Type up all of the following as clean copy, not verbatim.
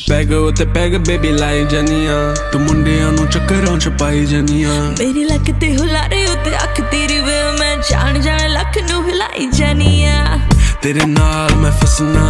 peg ਉਤੇ peg baby ਲਾਈ ਜਾਨੀਆਂ ਤੂੰ ਮੁੰਡਿਆਂ ਨੂੰ ਚੱਕਰਾਂ ਚ ਪਾਈ ਜਾਨੀਆਂ ਮੇਰੀ ਲੱਕ ਤੇ ਹੁਲਾਰੇ ਉਤੇ ਅੱਖ ਤੇਰੀ ਵੇ ਮੈਂ ਜਾਣ ਜਾਣ ਲੱਖ ਨੂੰ ਹਿਲਾਈ ਜਾਨੀਆਂ ਤੇਰੇ ਨਾਲ ਮੈਂ ਫਸਣਾ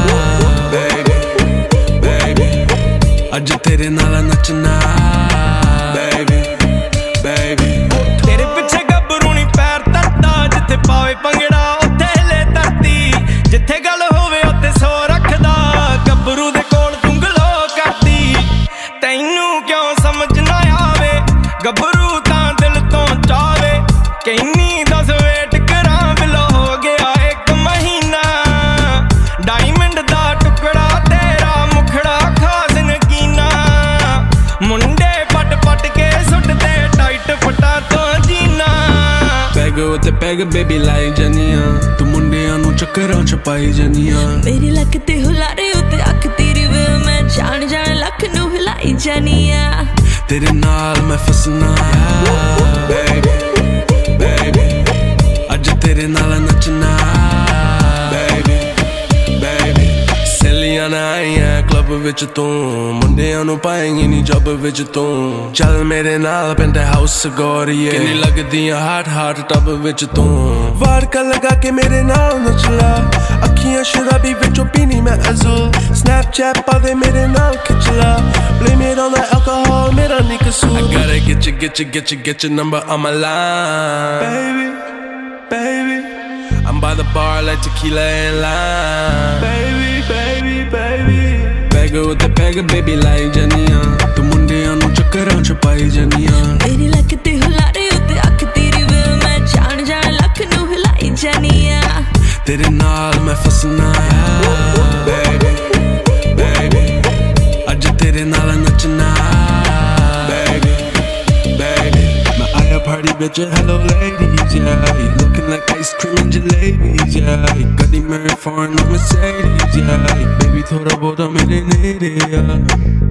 ਬੇਬੀ ਬੇਬੀ ਅੱਜ ਤੇਰੇ ਨਾਲ ਨੱਚਣਾ ਬੇਬੀ ਬੇਬੀ ਤੇਰੇ ਪਿੱਛੇ ਗੱਭਰੂ ਨੀ ਪੈਰ ਧਰਦਾ ਜਿੱਥੇ ਪਾਵੇ ਭੰਗੜਾ ਉੱਥੇ ਹਿਲੇ ਧਰਤੀ ਜਿੱਥੇ ਗੱਲ ਹੋਵੇ ਉੱਥੇ ਸੋ ਰੱਖਦਾ ਗੱਭਰੂ ਦੇ ਕੋਲ ਗੁੰਗਲੋ ਕਰਦੀ ਤੈਨੂੰ ਕਿਉਂ ਸਮਝ ਨਾ ਆਵੇ ਗੱਭਰੂ ਤਾਂ ਦਿਲ ਤੋਂ ਚਾਵੇ ਕਹਿੰਨੀ ਦੱਸ ਵੇਟ ਕਰਾਂ ਬਿਲੋ ਹੋ ਗਿਆ 1 ਮਹੀਨਾ ਡਾਇਮੰਡ ਦਾ ਟੁਕੜਾ ਤੇਰਾ ਮੁਖੜਾ ਖਾਸ ਨਗੀਨਾ ਮੁੰਡੇ ਪਟ ਪਟ ਕੇ ਸੁੱਟਦੇ ਟਾਈਟ ਫਟਾ ਤੋਂ ਜੀਨਾ ਪੈਗ ਉਤੇ ਪੈਗ ਬੇਬੀ ਲਾਈ ਜਾਨੀਆਂ ਤੂੰ ਮੁੰਡਿਆਂ ਨੂੰ ਚੱਕਰਾਂ ਚ ਪਾਈ ਜਾਨੀਆਂ ਮੇਰੀ ਲੱਕ ਤੇ ਹੁਲਾਰੇ ਉਤੇ ਅੱਖ ਤੇਰੀ ਵੇ ਮੈਂ ਜਾਣ ਜਾਣ ਲੱਖ ਨੂੰ ਹਿਲਾਈ ਜਾਨੀਆਂ ਤੇਰੇ ਨਾਲ ਮੈਂ ਫਸਣਾ ਬੇਬੀ ਬੇਬੀ ਅੱਜ ਤੇਰੇ ਨਾਲ ਨੱਚਣਾ ਬੇਬੀ ਬੇਬੀ ਸੇਲੀਆਂ ਆਈਆਂ ਕਲੱਬ ਵਿੱਚ ਤੂੰ ਮੁੰਡਿਆਂ ਨੂੰ ਪਾਏਂਗੀ ਨੀ ਜੱਬ ਵਿੱਚ ਤੂੰ ਚੱਲ ਮੇਰੇ ਨਾਲ ਪਿੰਡ ਹਾਊਸ ਗੋਰੀਏ ਕਿੰਨੀ ਲੱਗਦੀਆਂ ਹਾਟ ਟੱਬ ਵਿੱਚ ਤੂੰ ਵਾਰਕਾ ਲਗਾ ਕੇ ਮੇਰੇ ਨਾਲ ਨੱਚ ਲਾ ਅੱਖੀਆਂ ਸ਼ਰਾਬੀ ਵਿੱਚੋਂ ਪੀਣੀ ਮੈਂ ਅਜ਼ੂਲ ਸਨੈਪਚੈਟ ਪਾ ਦੇ ਮੇਰੇ ਨਾਲ ਖਿੱਚ ਲਾ blame it on the alcohol ਮੇਰਾ ਨੀ ਕਸੂਰ I gotta get your number on my line baby I'm by the bar like tequila and lime baby peg ਉਤੇ ਪੈਗ ਬੇਬੀ ਲਾਈ ਜਾਨੀਆਂ ਤੂੰ ਮੁੰਡਿਆਂ ਨੂੰ ਚੱਕਰਾਂ ਚ ਪਾਈ ਜਾਨੀਆਂ ਮੇਰੀ ਲੱਕ ਤੇ ਹੁਲਾਰੇ ਉਤੇ ਅੱਖ ਤੇਰੀ ਵੇ ਮੈਂ ਜਾਣ ਜਾਣ ਲੱਖ ਨੂੰ ਹਿਲਾਈ ਜਾਨੀਆਂ ਤੇਰੇ ਨਾਲ ਮੈਂ ਫਸਣਾ ਬੇਬੀ ਅੱਜ ਤੇਰੇ ਨਾਲ ਨੱਚਣਾ ਬੇਬੀ ਮੈਂ ਆਇਆ party bitch hello ladies yeah looking like ice cream and jalebies yeah ਗੱਡੀ ਮੇਰੇ foreign Mercedes yeah baby ਥੋੜਾ ਬਹੁਤਾ ਮੇਰੇ ਨੇੜੇ ਆ